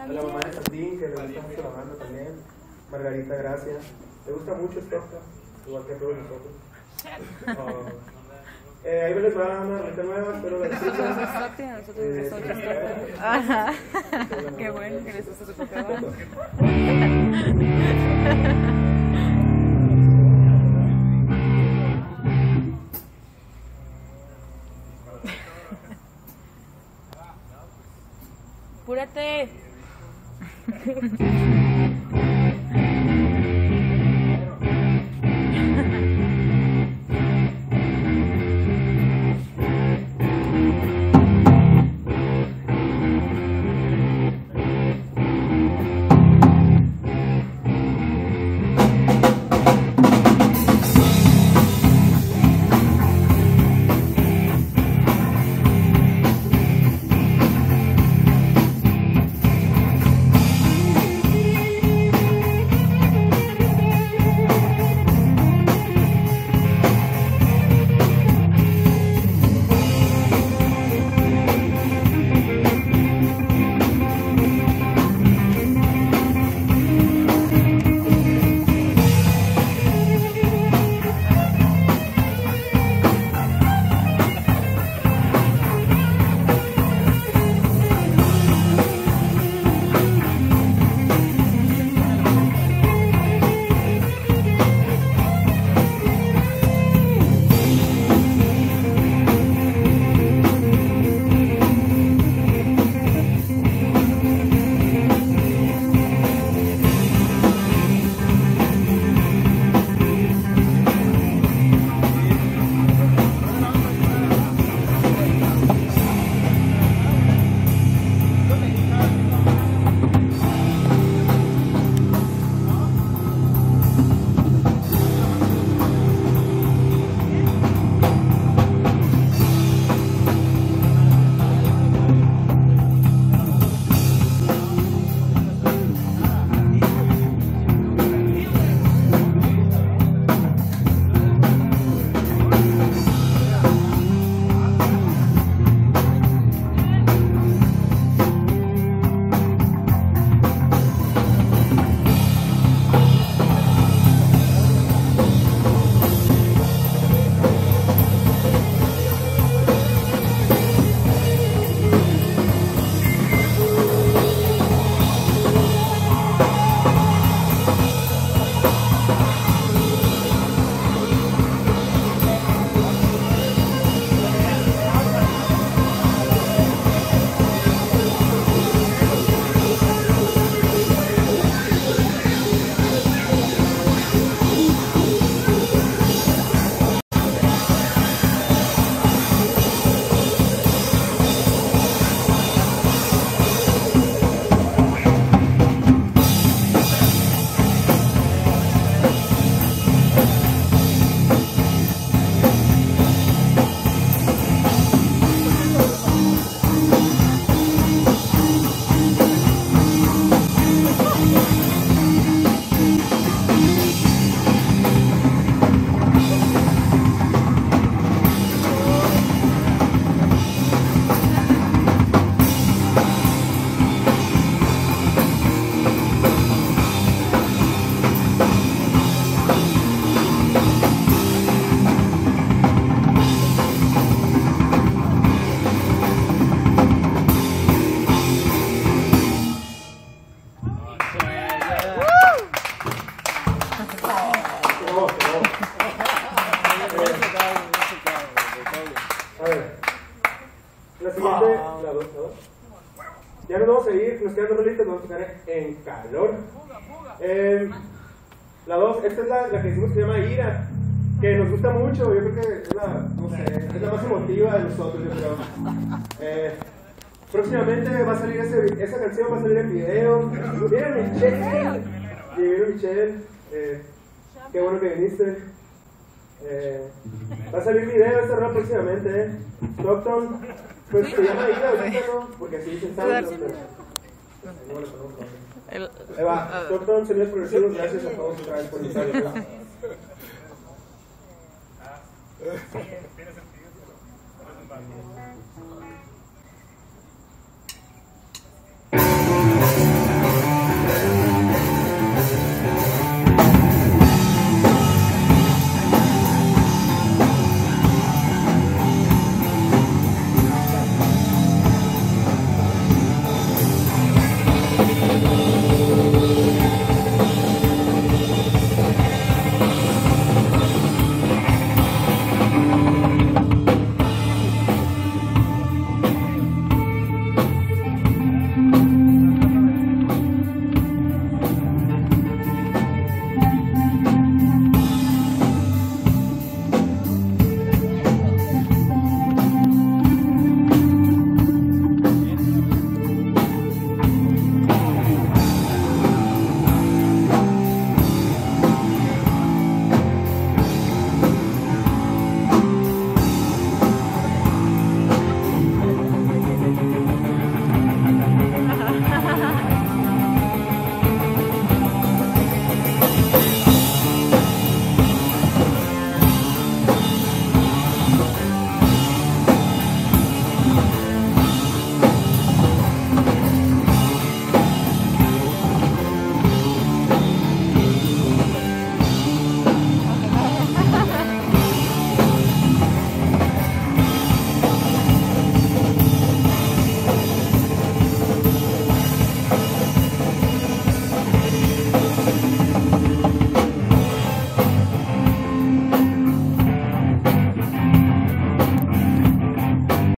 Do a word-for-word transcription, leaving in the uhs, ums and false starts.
A la mamá de Sandín, que le gusta mucho la banda también. Margarita, gracias. Le gusta mucho Stockton, igual que a todos nosotros. Oh. Eh, ahí les va una receta nueva, espero la disfruten. Eh, Ajá. Qué bueno que les gusta su trabajo. ¡Apúrate! Ya nos vamos a ir, nos quedan dos rolitas, vamos a tocar en calor. Eh, la dos, esta es la, la que decimos que se llama Ira, que nos gusta mucho, yo creo que es la, no sé, es la más emotiva de nosotros, yo creo. Eh, próximamente va a salir ese, esa canción, va a salir en video. Miren Michelle, miren Michelle, eh, qué bueno que viniste. Eh, va a salir video esta rola próximamente, eh. Stockton, pues se llama Ira ahorita, ¿no? Porque así dicen tantos, pero no le ponemos nombre. Ahí va, Stockton, Sonidos Progresivos, gracias a todos otra vez por invitarme. Tiene sentido.